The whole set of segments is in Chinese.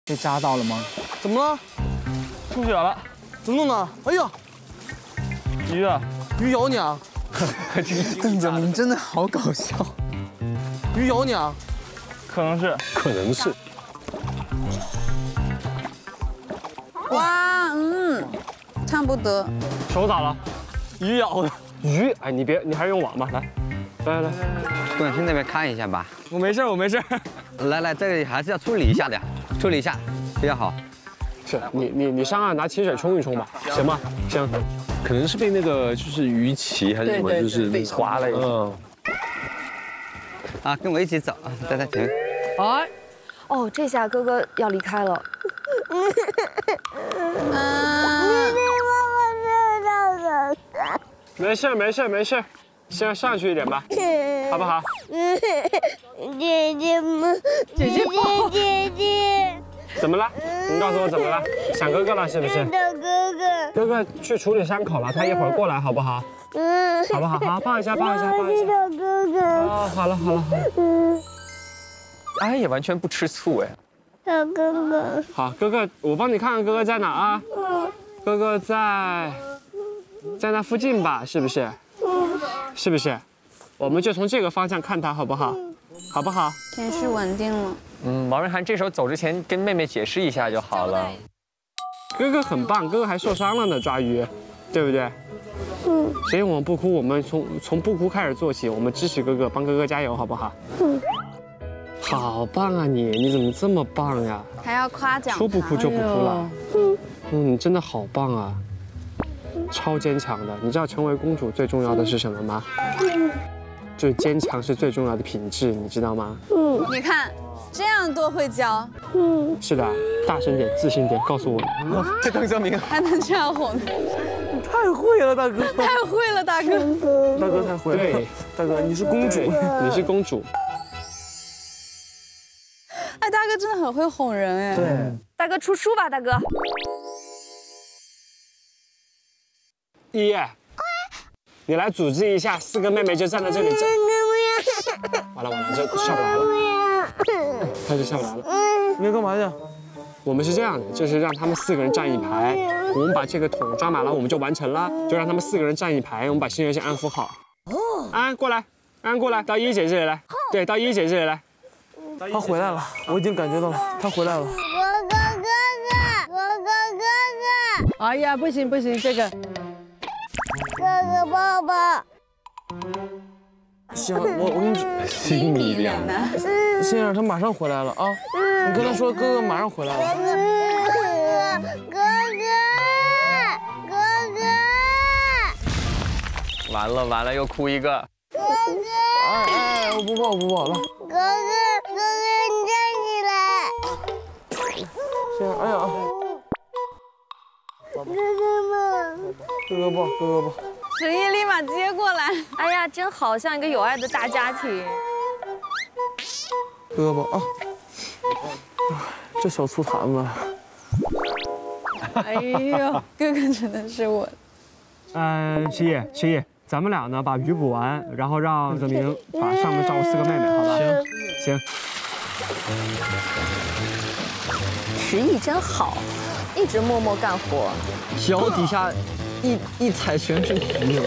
被扎到了吗？ 怎么了？ 出血了。 怎么弄的？哎呀， 鱼啊！ 鱼咬你啊！ 邓泽明真的好搞笑。 鱼咬你啊？ 可能是。 可能是。 哇，差不多。 手咋了？ 鱼咬的。 鱼，哎，你还是用网吧，来。 不想去那边看一下吧？ 我没事。 来，这个还是要处理一下的，处理一下比较好。 是你上岸拿清水冲一冲吧，行吗？行。可能是被那个就是鱼鳍还是什么，就是划了一下。 啊，跟我一起走啊，在他前面。 哎， 哦，这下哥哥要离开了。 没事，先上去一点吧，好不好？ 姐姐， 怎么了？你告诉我怎么了？想哥哥了是不是？哥哥去处理伤口了，他一会儿过来好不好？好不好？好，抱一下。哦，好了。 哎，也完全不吃醋哎。 小哥哥。 好，哥哥，我帮你看看哥哥在哪啊？哥哥在那附近吧？是不是？是不是？我们就从这个方向看他，好不好？好不好？ 情绪稳定了。 王瑞涵这时候走之前跟妹妹解释一下就好了。 哥哥很棒，哥哥还受伤了呢，抓鱼，对不对？所以我们不哭，我们从不哭开始做起，我们支持哥哥，帮哥哥加油，好不好？好棒啊你怎么这么棒呀？ 还要夸奖他。 说不哭就不哭了。你真的好棒啊，超坚强的。你知道成为公主最重要的是什么吗？就是坚强是最重要的品质，你知道吗？ 你看，这样多会教。 是的，大声点，自信点，告诉我。 这邓泽明还能这样哄他。 你太会了，大哥。 太会了，大哥。 大哥太会了。 对， 大哥你是公主， 你是公主。 哎，大哥真的很会哄人哎。 对。 大哥出书吧，大哥。 一，你来组织一下，4个妹妹就站在这里。完了，这下不来了。他就下不来了。 你要干嘛去？ 我们是这样的，就是让他们4个人站一排，我们把这个桶装满了，我们就完成了。就让他们4个人站一排，我们把新人先安抚好。安过来，到依依姐这里来。对，到依依姐这里来。 他回来了，我已经感觉到了，他回来了。 哥哥。 哎呀，不行，这个。 哥哥抱抱。 行，我跟你心里凉。 先生，他马上回来了啊！你跟他说，哥哥马上回来了。 哥哥。 完了，又哭一个。 哥哥。 哎，我不抱了。 哥哥，你站起来。 先生，哎呀。哥哥抱。 沈毅立马接过来。 哎呀，真好像一个有爱的大家庭。 哥哥抱啊！这小醋坛子。 哎呦，哥哥真的是我。 十一，咱们俩呢把鱼补完，然后让泽明把上面照顾4个妹妹，好吧？行。 十亿真好，一直默默干活。 脚底下一踩全是鱼。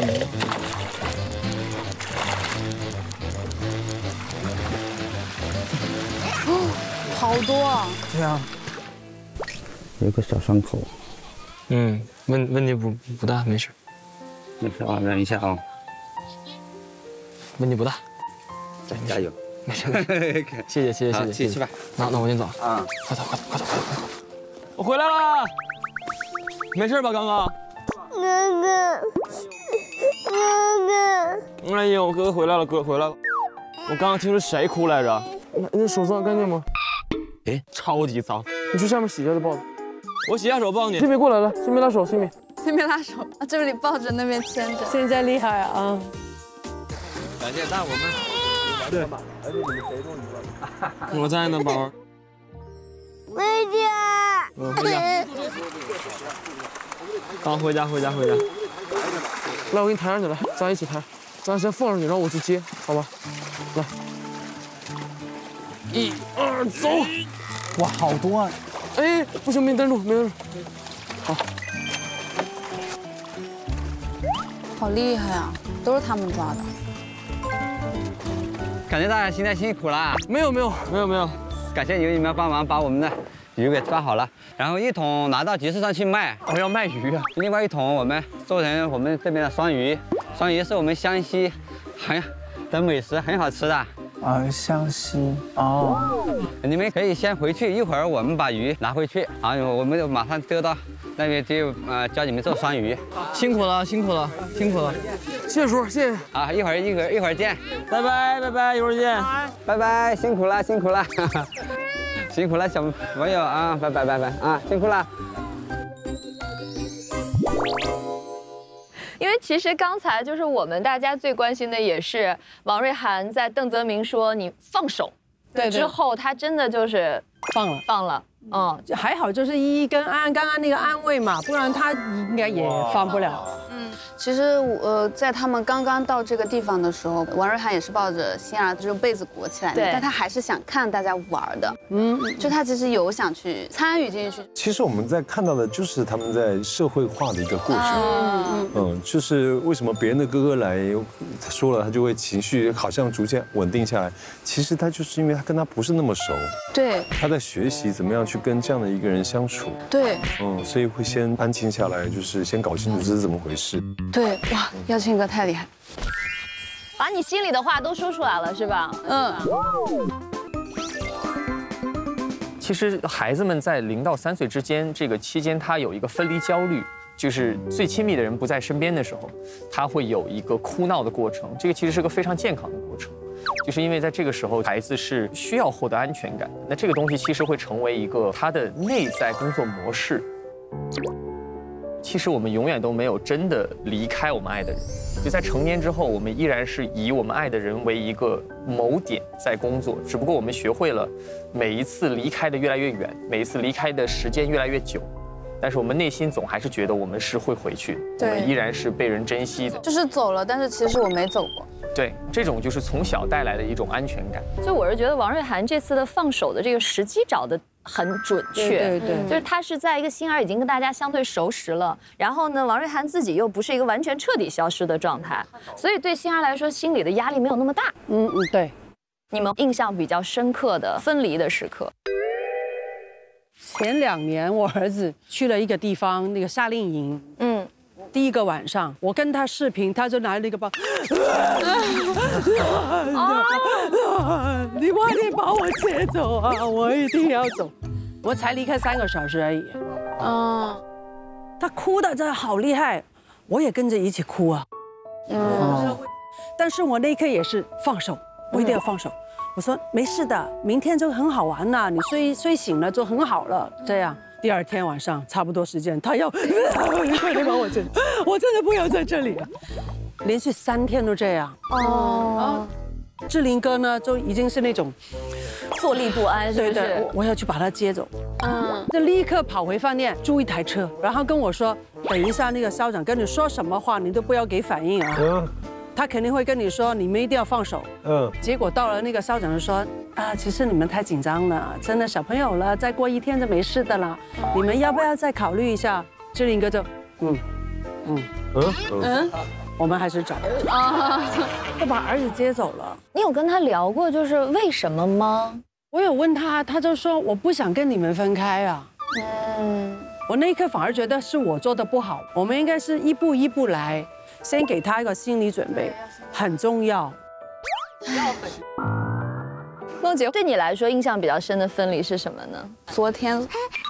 好多啊！ 对呀。 有个小伤口。 问题不大，没事。 没事啊，忍一下啊。 问题不大。 加油。 没事。谢谢。 自己去吧。 那我先走啊。快走。我回来了。没事吧，刚刚？ 哥哥。 哎呦，我哥哥回来了，我刚刚听说谁哭来着？ 你手脏干净吗？ 哎，超级脏。 你去下面洗一下再抱着。 我洗下手抱你。 新米过来了，新米拉手，新米。 那边拉手，这里抱着，那边牵着。 现在厉害啊！ 感谢，但我们对，而且你们谁动你我在呢，宝儿。 回家。 回家。好，回家。 来，我给你抬上去，来，咱一起抬，咱先放上去，然后我去接，好吧？来，1、2，走！ 哇，好多啊！ 哎，不行，没蹬住，没蹬住。好， 好厉害啊，都是他们抓的。 感谢大家现在辛苦了， 没有， 感谢有你们帮忙把我们的鱼给抓好了，然后一桶拿到集市上去卖。 我要卖鱼啊！ 另外一桶我们做成我们这边的双鱼，双鱼是我们湘西的美食，很好吃的。 啊，湘西哦。 你们可以先回去，一会儿我们把鱼拿回去，然后我们就马上丢到那边就教你们做双鱼。 辛苦了，辛苦了，辛苦了。 谢谢叔，谢谢。 啊，一会儿见， 拜拜，拜拜，一会儿见。 拜拜，辛苦了，辛苦了，辛苦了，小朋友啊，拜拜啊，辛苦了。 因为其实刚才就是我们大家最关心的也是王瑞涵在邓泽明说你放手， 对之后他真的就是放了， 还好就是依依跟安安刚刚那个安慰嘛，不然他应该也放不了。 其实在他们刚刚到这个地方的时候，王瑞涵也是抱着心儿就用被子裹起来的，但他还是想看大家玩的，就他其实有想去参与进去。 其实我们在看到的就是他们在社会化的一个过程，就是为什么别人的哥哥来他说了，他就会情绪好像逐渐稳定下来，其实他就是因为他跟他不是那么熟， 对， 他在学习怎么样去跟这样的一个人相处， 对， 所以会先安静下来，就是先搞清楚这是怎么回事。 对，哇，耀庆哥太厉害， 把你心里的话都说出来了，是吧？ 其实孩子们在0到3岁之间这个期间，他有一个分离焦虑，就是最亲密的人不在身边的时候，他会有一个哭闹的过程。这个其实是个非常健康的过程，就是因为在这个时候，孩子是需要获得安全感的。那这个东西其实会成为一个他的内在工作模式。其实我们永远都没有真的离开我们爱的人，就在成年之后，我们依然是以我们爱的人为一个锚点在工作，只不过我们学会了每一次离开的越来越远，每一次离开的时间越来越久，但是我们内心总还是觉得我们是会回去的，我们依然是被人珍惜的。 就是走了，但是其实我没走过。 对，这种就是从小带来的一种安全感。 就我是觉得王瑞涵这次的放手的这个时机找的很准确，对，就是他是在一个心儿已经跟大家相对熟识了，然后呢，王瑞涵自己又不是一个完全彻底消失的状态，所以对心儿来说心里的压力没有那么大。 对。 你们印象比较深刻的分离的时刻？ 前2年我儿子去了一个地方，那个夏令营，第一个晚上，我跟他视频，他就拿了一个包，你快点把我接走啊！我一定要走。我才离开3个小时而已。他哭的真的好厉害，我也跟着一起哭啊。但是我那一刻也是放手，我一定要放手。我说没事的，明天就很好玩了，你睡醒了就很好了。这样。第2天晚上差不多时间，他要你快点把我接，我真的不要在这里了。连续3天都这样。志林哥呢，就已经是那种坐立不安，是不是？ 我要去把他接走。就立刻跑回饭店租一台车，然后跟我说，等一下那个校长跟你说什么话，你都不要给反应啊。他肯定会跟你说，你们一定要放手。结果到了那个校长就说，其实你们太紧张了，真的小朋友了，再过1天就没事的了，你们要不要再考虑一下？志林哥就，我们还是找，就把儿子接走了。 你有跟他聊过就是为什么吗？ 我有问他，他就说我不想跟你们分开啊。我那一刻反而觉得是我做的不好，我们应该是一步一步来，先给他一个心理准备，很重要。 梦姐，对你来说印象比较深的分离是什么呢？ 昨天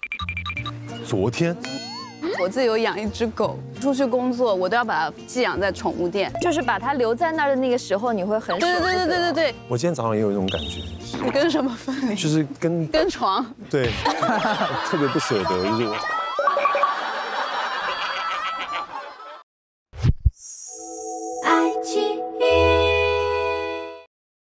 我自己有养一只狗，出去工作我都要把它寄养在宠物店， 就是把它留在那儿的那个时候，你会很舍不得。 对。 我今天早上也有一种感觉， 你跟什么分离？ 就是跟床。 对，特别不舍得，就是我。